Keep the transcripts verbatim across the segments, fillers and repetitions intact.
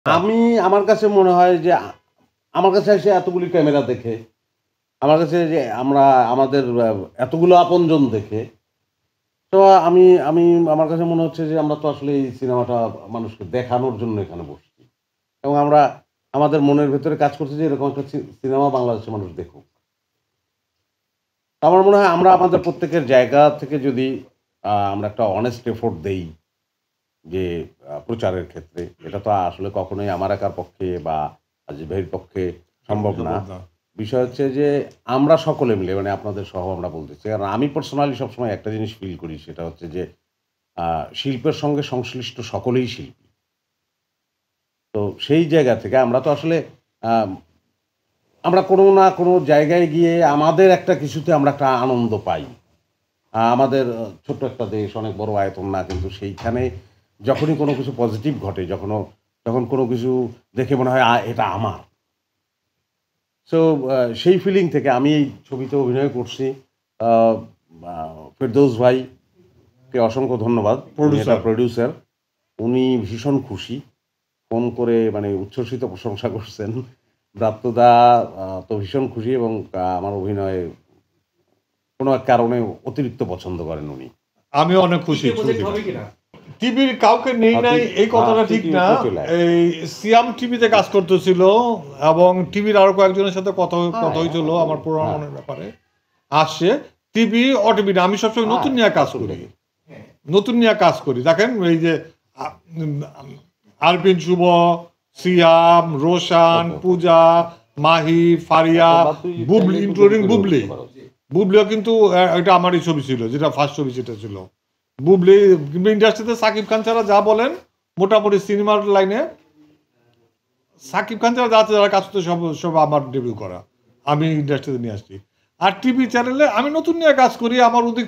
আমি আমার কাছে মনে হয় যে আমার কাছে এসে এতগুলি ক্যামেরা দেখে, আমার কাছে যে আমরা আমাদের এতগুলো আপনজন দেখে, তো আমি আমি আমার কাছে মনে হচ্ছে যে আমরা তো আসলে এই সিনেমাটা মানুষকে দেখানোর জন্য এখানে বসছি এবং আমরা আমাদের মনের ভেতরে কাজ করছি যে এরকম একটা সিনেমা বাংলাদেশের মানুষ দেখুক। আমার মনে হয় আমরা আমাদের প্রত্যেকের জায়গা থেকে যদি আমরা একটা অনেস্ট এফোর্ট দেই যে প্রচারের ক্ষেত্রে, এটা তো আসলে কখনোই আমার একার পক্ষে বা আজিজ ভাইয়ের পক্ষে সম্ভব না। বিষয় হচ্ছে যে আমরা সকলে মিলে, মানে আপনাদের সহ আমরা বলতেছি, কারণ আমি পার্সোনালি সবসময় একটা জিনিস ফিল করি, সেটা হচ্ছে যে শিল্পের সঙ্গে সংশ্লিষ্ট সকলেই শিল্পী। তো সেই জায়গা থেকে আমরা তো আসলে আমরা কোনো না কোনো জায়গায় গিয়ে আমাদের একটা কিছুতে আমরা একটা আনন্দ পাই। আমাদের ছোট্ট একটা দেশ, অনেক বড় আয়তন না, কিন্তু সেইখানে যখনই কোনো কিছু পজিটিভ ঘটে, যখনও যখন কোনো কিছু দেখে মনে হয় এটা আমার, সো সেই ফিলিং থেকে আমি এই ছবিতে অভিনয় করছি। ফেরদৌস ভাইকে অসংখ্য ধন্যবাদ, প্রডিউসার। উনি ভীষণ খুশি, ফোন করে মানে উচ্ছ্বসিত প্রশংসা করছেন। ব্রাত্যদা তো ভীষণ খুশি এবং আমার অভিনয়ে কোনো এক কারণে অতিরিক্ত পছন্দ করেন উনি। আমি অনেক খুশি। টিভির কাউকে নেই নাই এই কথাটা ঠিক না। এই সিয়াম টিভিতে কাজ করতেছিল এবং টিভির আরো কয়েকজনের সাথে কথা কথা হয়েছিল আমার পুরানোর ব্যাপারে। আসছে টিভি অটিভি না, আমি সবসময় নতুন নিয়ে কাজ করি, নতুন নিয়ে কাজ করি। দেখেন এই যে আরপিন, শুভ, সিয়াম, রোশান, পূজা, মাহি, ফারিয়া, বুবলি, ইনক্লুডিং বুবলি। বুবলিও কিন্তু এটা আমারই ছবি ছিল, যেটা ফার্স্ট ছবি যেটা ছিল। বুবলি ইন্ডাস্ট্রিতে সাকিব খান ছাড়া যা বলেন মোটামুটি সিনেমার লাইনে সাকিব খান ছাড়া যা যারা কাজ করতে সব সব আমার ডেবিউ করা, আমি ইন্ডাস্ট্রিতে নিয়ে আসছি। আর টিভি চ্যানেলে আমি নতুন নিয়ে কাজ করি, আমার ওদিক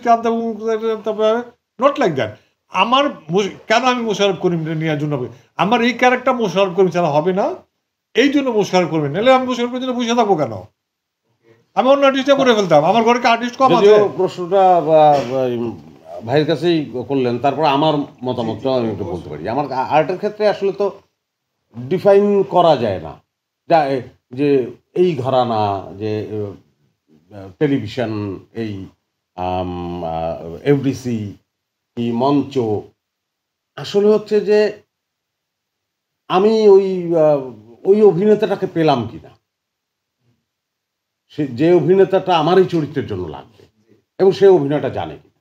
নট লাইক দ্যাট। আমার কেন আমি মোশাররফ করিম নেওয়ার জন্য হবে, আমার এই ক্যারেক্টার মোশাররফ করিম ছাড়া হবে না, এই জন্য মোশাররফ করিম নাহলে আমি মোশাররফ করিম জন্য বসে থাকবো কেন? আমি অন্য আর্টিস্টটা করে ফেলতাম, আমার ঘরে আর্টিস্ট কম আছে। প্রশ্নটা ভাইয়ের কাছেই করলেন, তারপর আমার মতামতটাও আমি একটু বলতে পারি। আমার আর্টের ক্ষেত্রে আসলে তো ডিফাইন করা যায় না যে এই ঘরানা, যে টেলিভিশন, এই এফডিসি, এই মঞ্চ, আসলে হচ্ছে যে আমি ওই ওই অভিনেতাটাকে পেলাম কিনা, সে যে অভিনেতাটা আমার এই চরিত্রের জন্য লাগবে এবং সে অভিনয়টা জানে কিনা।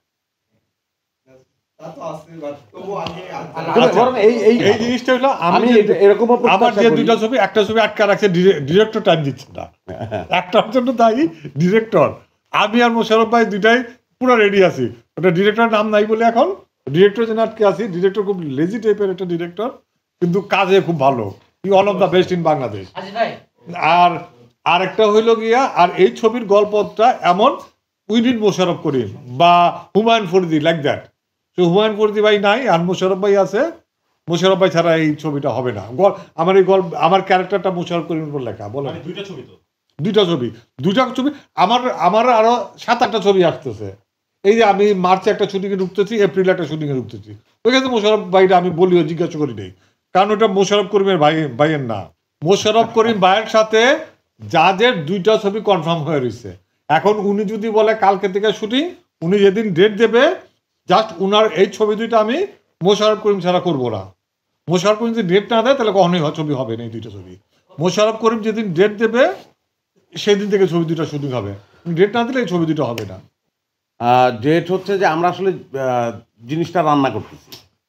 এই জিনিসটা হলো আমি এরকম আমার যে দুইটা ছবি, একটা ছবি আটকা রাখছে, ডিরেক্টর টাইম দিচ্ছে না, একটার জন্য দায়ী ডিরেক্টর। আমি আর মোশাররফ ভাই দুইটাই পুরো রেডি আছি, ওটা ডিরেক্টরের নাম নাই বলে এখন ডিরেক্টর যেন আটকে আছি। ডিরেক্টর খুব লেজি টাইপের একটা ডিরেক্টর, কিন্তু কাজে খুব ভালো, one of the best in Bangladesh. আর আরেকটা হইল গিয়া, আর এই ছবির গল্পটা এমন উই নিড মোশাররফ করিম বা হুমায়ুন ফরিদি লাইক দ্যাট। তো হুমায়ুন ফরিদি ভাই নাই আর মোশাররফ ভাই আছে, মোশাররফ ভাই ছাড়া এই ছবিটা হবে না। আমার এই গল্প, আমার ক্যারেক্টারটা মোশাররফ করিমের উপর লেখা। বলেন দুইটা ছবি, তো দুইটা ছবি দুইটা ছবি আমার আমার আরো সাত আটটা ছবি আসতেছে। এই যে আমি মার্চে একটা শুটিংয়ে ঢুকতেছি, এপ্রিলে একটা শুটিংয়ে ঢুকতেছি, ওইখানে মোশাররফ ভাইটা আমি বলিও জিজ্ঞাসা করি নেই, কারণ ওটা মোশাররফ করিমের ভাই ভাইয়ের না। মোশাররফ করিম ভাইয়ের সাথে যাদের দুইটা ছবি কনফার্ম হয়ে রয়েছে, এখন উনি যদি বলে কালকে থেকে শুটিং, উনি যেদিন ডেট দেবে, জাস্ট উনার এই ছবি দুইটা আমি মোশাররফ করিম ছাড়া করবো না। মোশাররফ করিম যদি ডেট না দেয় তাহলে কখনোই ছবি হবে না এই দুইটা ছবি। মোশাররফ করিম যেদিন ডেট দেবে সেদিন থেকে ছবি দুইটা শুটিং হবে, ডেট না দিলে এই ছবি দুটো হবে না। ডেট হচ্ছে যে আমরা আসলে জিনিসটা রান্না করতেছি,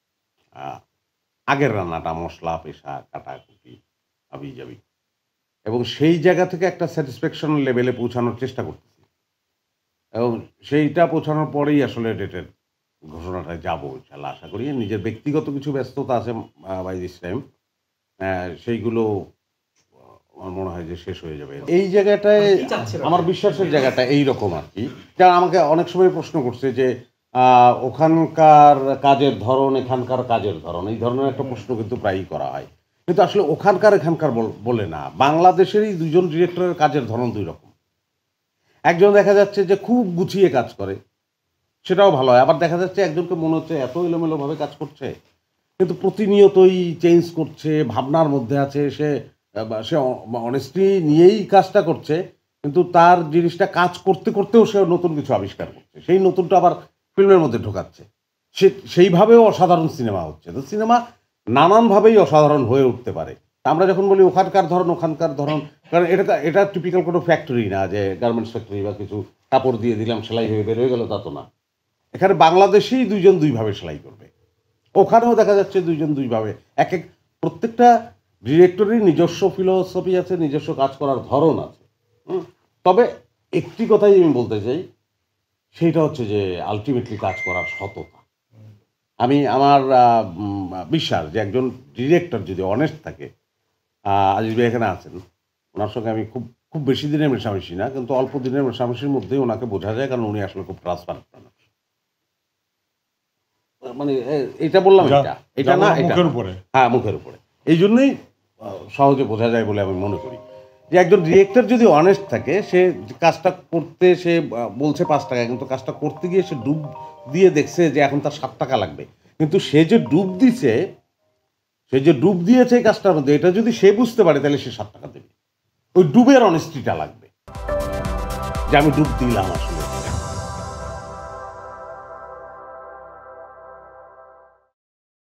আগের রান্নাটা মশলা পেশা কাটাকুটি আবি যাবি, এবং সেই জায়গা থেকে একটা স্যাটিসফ্যাকশন লেভেলে পৌঁছানোর চেষ্টা করতেছি, এবং সেইটা পৌঁছানোর পরেই আসলে ডেটের ঘোষণাটা যাবো ইনশাল্লাহ। আশা করি নিজের ব্যক্তিগত কিছু ব্যস্ততা আছে বাই দিস টাইম, সেইগুলো আমার মনে হয় যে শেষ হয়ে যাবে। এই জায়গাটায় আমার বিশ্বাসের জায়গাটা এইরকম আর কি, যারা আমাকে অনেক সময় প্রশ্ন করছে যে ওখানকার কাজের ধরন এখানকার কাজের ধরন, এই ধরনের একটা প্রশ্ন কিন্তু প্রায়ই করা হয়, কিন্তু আসলে ওখানকার এখানকার বলে না। বাংলাদেশেরই দুজন ডিরেক্টরের কাজের ধরন দুই রকম। একজন দেখা যাচ্ছে যে খুব গুছিয়ে কাজ করে, সেটাও ভালো হয়, আবার দেখা যাচ্ছে একজনকে মনে হচ্ছে এত এলোমেলোভাবে কাজ করছে। কিন্তু প্রতিনিয়তই চেঞ্জ করছে, ভাবনার মধ্যে আছে, সে সে অনেস্টলি নিয়েই কাজটা করছে, কিন্তু তার জিনিসটা কাজ করতে করতেও সে নতুন কিছু আবিষ্কার করছে, সেই নতুনটা আবার ফিল্মের মধ্যে ঢোকাচ্ছে, সে সেইভাবেও অসাধারণ সিনেমা হচ্ছে। তো সিনেমা নানানভাবেই অসাধারণ হয়ে উঠতে পারে। আমরা যখন বলি ওখানকার ধরন ওখানকার ধরন, কারণ এটা এটা টিপিক্যাল কোনো ফ্যাক্টরি না যে গার্মেন্টস ফ্যাক্টরি বা কিছু কাপড় দিয়ে দিলাম সেলাই হয়ে বের হয়ে গেল, তা তো না। এখানে বাংলাদেশেই দুইজন দুইভাবে সেলাই করবে, ওখানেও দেখা যাচ্ছে দুইজন দুইভাবে। এক এক প্রত্যেকটা ডিরেক্টরেরই নিজস্ব ফিলোসফি আছে, নিজস্ব কাজ করার ধরন আছে। তবে একটি কথাই আমি বলতে চাই, সেইটা হচ্ছে যে আলটিমেটলি কাজ করার সততা। আমি আমার বিশ্বাস যে একজন ডিরেক্টর যদি অনেস্ট থাকে, আজিজ ভাই এখানে আছেন, ওনার সঙ্গে আমি খুব খুব বেশি দিনের মেশামেশি না, কিন্তু অল্প দিনের মেশামেশির মধ্যেই ওনাকে বোঝা যায়, কারণ উনি আসলে খুব ট্রান্সপারেন্ট মানুষ। মানে এটা বললাম, এটা এটা না, এটা হ্যাঁ মুখের উপরে, এই জন্যই সহজে বোঝা যায় বলে আমি মনে করি যে একজন ডিরেক্টর যদি অনেস্ট থাকে, সে কাজটা করতে, সে বলছে পাঁচ টাকা, কিন্তু কাজটা করতে গিয়ে সে ডুব দিয়ে দেখছে যে এখন তার সাত টাকা লাগবে, কিন্তু সে যে ডুব দিছে, সে যে ডুব দিয়েছে এই কাজটার মধ্যে, এটা যদি সে বুঝতে পারে তাহলে সে সাত টাকা দেবে। ওই ডুবের অনেস্টিটা লাগবে যে আমি ডুব দিলাম আসলে।